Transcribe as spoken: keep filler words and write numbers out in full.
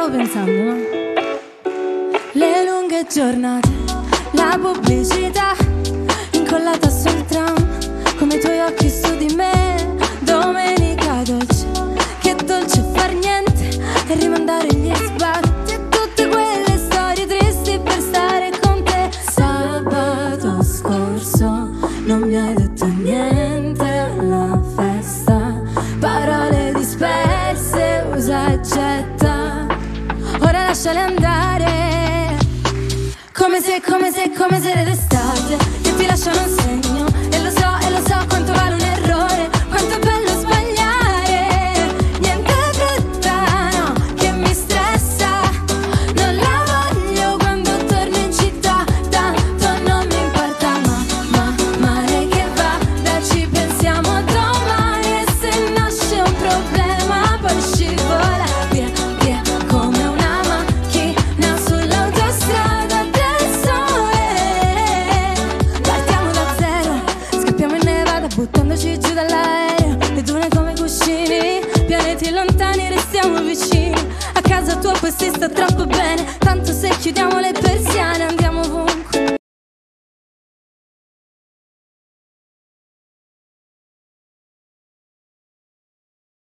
stavo pensando, no? Le lunghe giornate, la pubblicità incollata sul tram, come i tuoi occhi su di me. Domenica dolce, che dolce far niente e rimandare gli sbatti e tutte quelle storie tristi per stare con te. Sabato scorso non mi hai detto niente alla festa, parole disperse, usa e getta. Ora lasciale andare, come se, come se, come se era estate, che ti lasciano un segno. E lo so, e lo so quanto vale un errore, quanto è bello sbagliare. Niente fretta, no, che mi stressa. Non la voglio quando torno in città, tanto non mi importa. Ma, ma, male che vada, ci pensiamo domani. E se nasce un problema poi scivola via, via come una macchina sull'autostrada del sole. Partiamo da zero, scappiamo in Nevada buttandoci giù dall'aereo. Le dune come cuscini, pianeti lontani restiamo vicini. A casa tua poi si sta troppo bene, tanto se chiudiamo le persiane